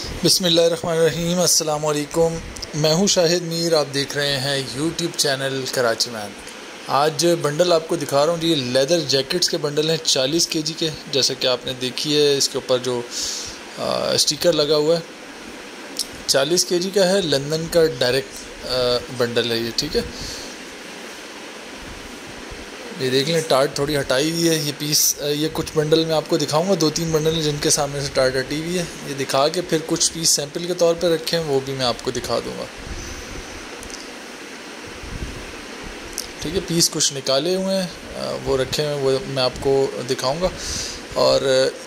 बिस्मिल्लाहिर्रहमानिर्रहीम, अस्सलाम वालेकुम। मैं हूं शाहिद मीर, आप देख रहे हैं यूट्यूब चैनल कराची मैन। आज बंडल आपको दिखा रहा हूं जी। लेदर जैकेट्स के बंडल हैं 40 केजी के, जैसे कि आपने देखी है इसके ऊपर जो स्टिकर लगा हुआ है 40 केजी का है। लंदन का डायरेक्ट बंडल है ये, ठीक है। ये देख लें, टार्ट थोड़ी हटाई हुई है। ये पीस, ये कुछ बंडल मैं आपको दिखाऊंगा, 2-3 बंडल हैं जिनके सामने से टार्ट हटी हुई है। ये दिखा के फिर कुछ पीस सैंपल के तौर पे रखे हैं, वो भी मैं आपको दिखा दूंगा, ठीक है। पीस कुछ निकाले हुए हैं, वो रखे हुए, वो मैं आपको दिखाऊंगा। और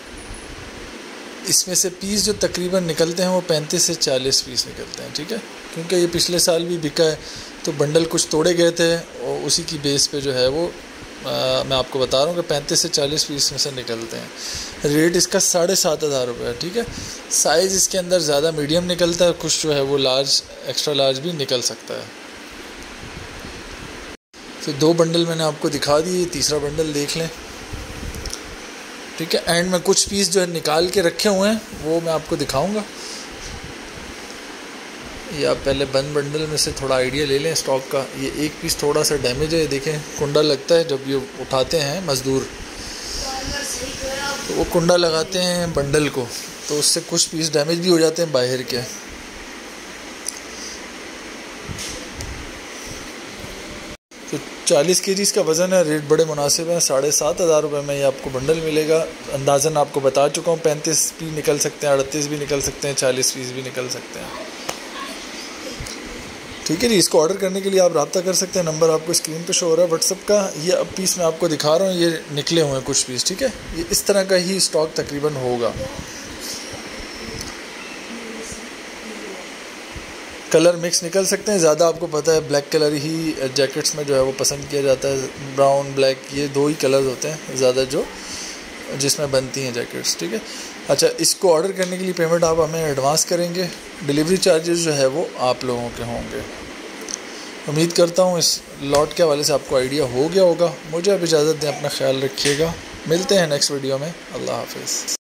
इसमें से पीस जो तकरीबन निकलते हैं वो 35 से 40 पीस निकलते हैं, ठीक है। क्योंकि ये पिछले साल भी बिका है, तो बंडल कुछ तोड़े गए थे और उसी की बेस पे जो है वो मैं आपको बता रहा हूँ कि 35 से 40 पीस में से निकलते हैं। रेट इसका 7,500 रुपये है, ठीक है। साइज़ इसके अंदर ज़्यादा मीडियम निकलता है, कुछ जो है वो लार्ज, एक्स्ट्रा लार्ज भी निकल सकता है। तो 2 बंडल मैंने आपको दिखा दिए, तीसरा बंडल देख लें, ठीक है। एंड में कुछ पीस जो है निकाल के रखे हुए हैं वो मैं आपको दिखाऊंगा। ये आप पहले बंद बंडल में से थोड़ा आइडिया ले लें स्टॉक का। ये एक पीस थोड़ा सा डैमेज है, देखें कुंडा लगता है जब ये उठाते हैं मज़दूर, तो वो कुंडा लगाते हैं बंडल को, तो उससे कुछ पीस डैमेज भी हो जाते हैं बाहर के। तो 40 केजी का वज़न है, रेट बड़े मुनासिब हैं। 7,500 रुपये में ये आपको बंडल मिलेगा। अंदाज़न आपको बता चुका हूँ, 35 भी निकल सकते हैं, 38 भी निकल सकते हैं, 40 पीस भी निकल सकते हैं, ठीक है जी। इसको ऑर्डर करने के लिए आप रब्ता कर सकते हैं, नंबर आपको स्क्रीन पे शो हो रहा है व्हाट्सअप का। ये अब पीस मैं आपको दिखा रहा हूँ, ये निकले हुए हैं कुछ पीस, ठीक है। ये इस तरह का ही स्टॉक तकरीबन होगा। कलर मिक्स निकल सकते हैं, ज़्यादा आपको पता है ब्लैक कलर ही जैकेट्स में जो है वो पसंद किया जाता है। ब्राउन, ब्लैक, ये 2 ही कलर्स होते हैं ज़्यादा जो जिसमें बनती हैं जैकेट्स, ठीक है। अच्छा, इसको ऑर्डर करने के लिए पेमेंट आप हमें एडवांस करेंगे, डिलीवरी चार्जेस जो है वो आप लोगों के होंगे। उम्मीद करता हूँ इस लॉट के हवाले से आपको आइडिया हो गया होगा। मुझे अब इजाज़त दें, अपना ख्याल रखिएगा। मिलते हैं नेक्स्ट वीडियो में। अल्लाह हाफ़िज़।